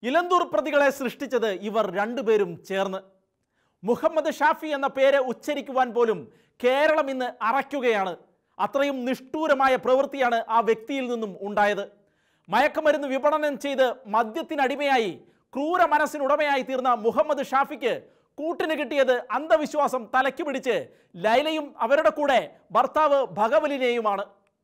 ഇലന്തൂർ പ്രതികളെ സൃഷ്ടിച്ചത് ഇവർ രണ്ടുപേരും ചേർന്ന്. മുഹമ്മദ് ഷാഫി എന്ന പേര് ഉച്ചരിക്കുവാൻ പോലും കേരളം ഇന്ന് അറയ്ക്കുകയാണ്. അത്രയും നിഷ്ഠൂരമായ പ്രവൃത്തിയാണ് ആ വ്യക്തിയിൽ നിന്നും ഉണ്ടായത്. മയക്കുമരുന്ന് വിപണനം ചെയ്ത് മദ്യത്തിനടിമയായി ക്രൂര മനസ്സിനുടമയായി തീർന്ന മുഹമ്മദ് ഷാഫിക്ക് കൂട്ടിന് കിട്ടിയത് അന്ധവിശ്വാസം തലയ്ക്ക് പിടിച്ച് ലൈലയും അവരുടെ കൂടെ ഭർത്താവ് ഭഗവലിനെയുമാണ്.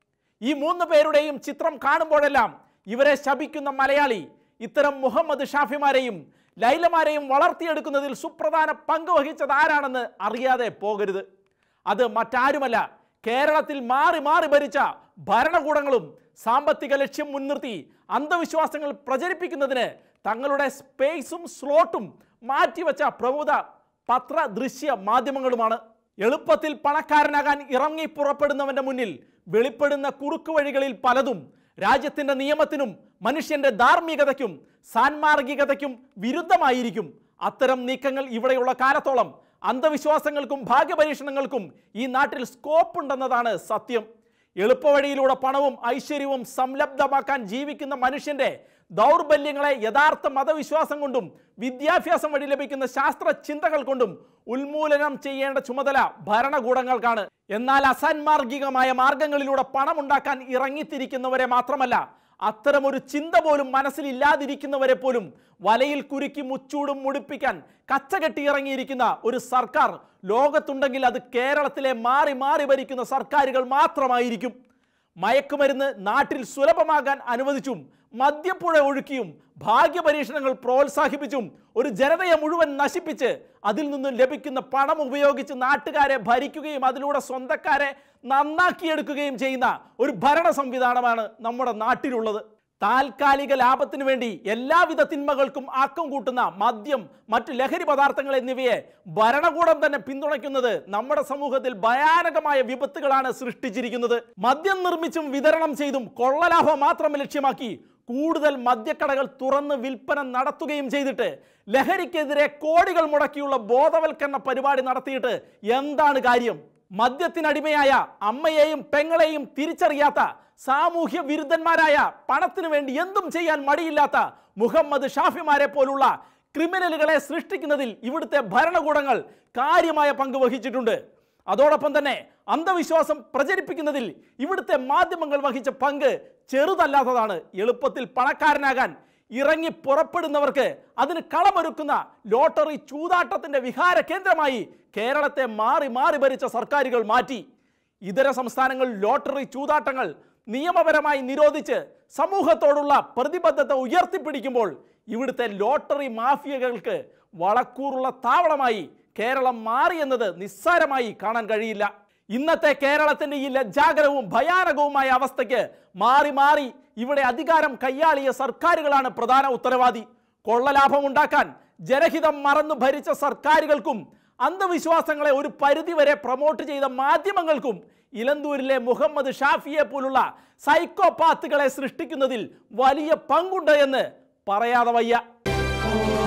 ഈ മൂന്ന് പേരുടെയും ചിത്രം കാണുമ്പോഴെല്ലാം ഇവരെ ശപിക്കുന്ന മലയാളി ഇത്തരം മുഹമ്മദ് ഷാഫിമാരെയും ലൈലമാരെയും വളർത്തിയെടുക്കുന്നതിൽ സുപ്രധാന പങ്ക് വഹിച്ചത് ആരാണെന്ന് അറിയാതെ പോകരുത്. അത് മറ്റാരുമല്ല, കേരളത്തിൽ മാറി മാറി ഭരിച്ച ഭരണകൂടങ്ങളും സാമ്പത്തിക ലക്ഷ്യം മുൻനിർത്തി അന്ധവിശ്വാസങ്ങൾ പ്രചരിപ്പിക്കുന്നതിന് തങ്ങളുടെ സ്പേസും സ്ലോട്ടും മാറ്റിവെച്ച പ്രമുഖ പത്ര ദൃശ്യ മാധ്യമങ്ങളുമാണ്. എളുപ്പത്തിൽ പണക്കാരനാകാൻ ഇറങ്ങി പുറപ്പെടുന്നവന്റെ മുന്നിൽ വെളിപ്പെടുന്ന കുറുക്കുവഴികളിൽ പലതും രാജ്യത്തിന്റെ നിയമത്തിനും മനുഷ്യന്റെ ധാർമ്മികതയ്ക്കും സാൻമാർഗികതയ്ക്കും വിരുദ്ധമായിരിക്കും. അത്തരം നീക്കങ്ങൾ ഇവിടെയുള്ള കാലത്തോളം അന്ധവിശ്വാസങ്ങൾക്കും ഭാഗ്യപരീക്ഷണങ്ങൾക്കും ഈ നാട്ടിൽ സ്കോപ്പ് ഉണ്ടെന്നതാണ് സത്യം. എളുപ്പവഴിയിലൂടെ പണവും ഐശ്വര്യവും സംലബ്ധമാക്കാൻ ജീവിക്കുന്ന മനുഷ്യന്റെ ദൗർബല്യങ്ങളെ യഥാർത്ഥ മതവിശ്വാസം കൊണ്ടും വിദ്യാഭ്യാസം വഴി ലഭിക്കുന്ന ശാസ്ത്ര ചിന്തകൾ കൊണ്ടും ഉന്മൂലനം ചെയ്യേണ്ട ചുമതല ഭരണകൂടങ്ങൾക്കാണ്. എന്നാൽ അസാൻമാർഗികമായ മാർഗങ്ങളിലൂടെ പണമുണ്ടാക്കാൻ ഇറങ്ങിത്തിരിക്കുന്നവരെ മാത്രമല്ല, അത്തരമൊരു ചിന്ത പോലും മനസ്സിലില്ലാതിരിക്കുന്നവരെ പോലും വലയിൽ കുരുക്കി മുച്ചൂടും മുടിപ്പിക്കാൻ കച്ചകെട്ടി ഇറങ്ങിയിരിക്കുന്ന ഒരു സർക്കാർ ലോകത്തുണ്ടെങ്കിൽ അത് കേരളത്തിലെ മാറി മാറി ഭരിക്കുന്ന സർക്കാരുകൾ മാത്രമായിരിക്കും. മയക്കുമരുന്ന് നാട്ടിൽ സുലഭമാകാൻ അനുവദിച്ചും മദ്യപ്പുഴ ഒഴുക്കിയും ഭാഗ്യപരീക്ഷണങ്ങൾ പ്രോത്സാഹിപ്പിച്ചും ഒരു ജനതയെ മുഴുവൻ നശിപ്പിച്ച് അതിൽ നിന്നും ലഭിക്കുന്ന പണം ഉപയോഗിച്ച് നാട്ടുകാരെ ഭരിക്കുകയും അതിലൂടെ സ്വന്തക്കാരെ നന്നാക്കിയെടുക്കുകയും ചെയ്യുന്ന ഒരു ഭരണ സംവിധാനമാണ് നമ്മുടെ നാട്ടിലുള്ളത്. താൽക്കാലിക ലാഭത്തിനു വേണ്ടി എല്ലാവിധ തിന്മകൾക്കും ആക്കം കൂട്ടുന്ന മദ്യം, മറ്റു ലഹരി പദാർത്ഥങ്ങൾ എന്നിവയെ ഭരണകൂടം തന്നെ പിന്തുണയ്ക്കുന്നത് നമ്മുടെ സമൂഹത്തിൽ ഭയാനകമായ വിപത്തുകളാണ് സൃഷ്ടിച്ചിരിക്കുന്നത്. മദ്യം നിർമ്മിച്ചും വിതരണം ചെയ്തും കൊള്ളലാഭം മാത്രം ലക്ഷ്യമാക്കി കൂടുതൽ മദ്യക്കടകൾ തുറന്ന് വിൽപ്പന നടത്തുകയും ചെയ്തിട്ട് ലഹരിക്കെതിരെ കോടികൾ മുടക്കിയുള്ള ബോധവൽക്കരണ പരിപാടി നടത്തിയിട്ട് എന്താണ് കാര്യം? മദ്യത്തിനടിമയായ അമ്മയെയും പെങ്ങളെയും തിരിച്ചറിയാത്ത സാമൂഹ്യ വിരുദ്ധന്മാരായ പണത്തിനു വേണ്ടി എന്തും ചെയ്യാൻ മടിയില്ലാത്ത മുഹമ്മദ് ഷാഫിമാരെ പോലുള്ള ക്രിമിനലുകളെ സൃഷ്ടിക്കുന്നതിൽ ഇവിടുത്തെ ഭരണകൂടങ്ങൾ കാര്യമായ പങ്ക് വഹിച്ചിട്ടുണ്ട്. അതോടൊപ്പം തന്നെ അന്ധവിശ്വാസം പ്രചരിപ്പിക്കുന്നതിൽ ഇവിടുത്തെ മാധ്യമങ്ങൾ വഹിച്ച പങ്ക് ചെറുതല്ലാത്തതാണ്. എളുപ്പത്തിൽ പണക്കാരനാകാൻ ഇറങ്ങി പുറപ്പെടുന്നവർക്ക് അതിന് കളമൊരുക്കുന്ന ലോട്ടറി ചൂതാട്ടത്തിന്റെ വിഹാര കേന്ദ്രമായി കേരളത്തെ മാറി മാറി ഭരിച്ച സർക്കാരുകൾ മാറ്റി. ഇതര സംസ്ഥാനങ്ങൾ ലോട്ടറി ചൂതാട്ടങ്ങൾ നിയമപരമായി നിരോധിച്ച് സമൂഹത്തോടുള്ള പ്രതിബദ്ധത ഉയർത്തിപ്പിടിക്കുമ്പോൾ ഇവിടുത്തെ ലോട്ടറി മാഫിയകൾക്ക് വളക്കൂറുള്ള താവളമായി കേരളം മാറിയെന്നത് നിസ്സാരമായി കാണാൻ കഴിയില്ല. ഇന്നത്തെ കേരളത്തിന്റെ ഈ ലജ്ജാകരവും ഭയാനകവുമായ അവസ്ഥയ്ക്ക് മാറി മാറി ഇവിടെ അധികാരം കയ്യാളിയ സർക്കാരുകളാണ് പ്രധാന ഉത്തരവാദി. കൊള്ളലാഭം ഉണ്ടാക്കാൻ ജനഹിതം മറന്നു ഭരിച്ച സർക്കാരുകൾക്കും അന്ധവിശ്വാസങ്ങളെ ഒരു പരിധിവരെ പ്രൊമോട്ട് ചെയ്ത മാധ്യമങ്ങൾക്കും ഇലന്തൂരിലെ മുഹമ്മദ് ഷാഫിയെ പോലുള്ള സൈക്കോപാത്തുകളെ സൃഷ്ടിക്കുന്നതിൽ വലിയ പങ്കുണ്ട് എന്ന് പറയാതെ വയ്യ.